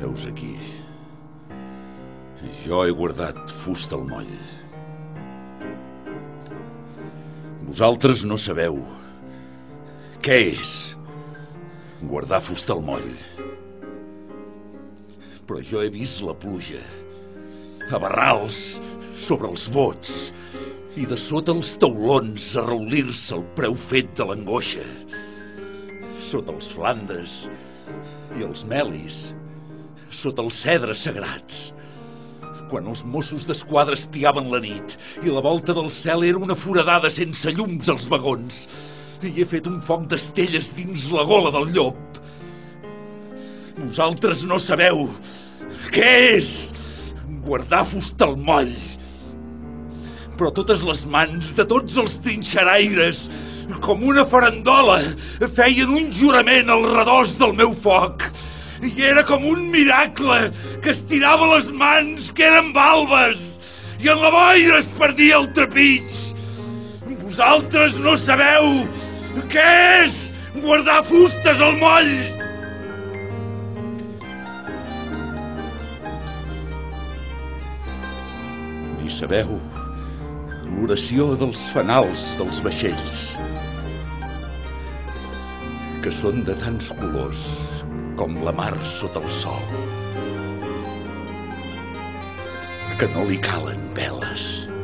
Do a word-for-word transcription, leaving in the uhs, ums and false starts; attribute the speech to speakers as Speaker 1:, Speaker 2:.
Speaker 1: Heus aquí. Jo he guardat fusta al moll. Vosaltres no sabeu què és guardar fusta al moll. Però jo he vist la pluja a barrals sobre els bots i de sota els taulons a raulir-se el preu fet de l'angoixa. Sota els flandes i els melis, sota els cedres sagrats, quan els Mossos d'Esquadra espiaven la nit i la volta del cel era una foradada sense llums als vagons, i he fet un foc d'estelles dins la gola del llop. Vosaltres no sabeu què és guardar fusta al moll. Però totes les mans de tots els trinxeraires, com una farandola, feien un jurament al redós del meu foc. I era com un miracle que estirava les mans, que eren balbes, i en la boira es perdia el trepig. Vosaltres no sabeu què és guardar fustes al moll. Ni sabeu l'oració dels fanals dels vaixells, que són de tants colors com la mar sota el sol, que no li calen veles.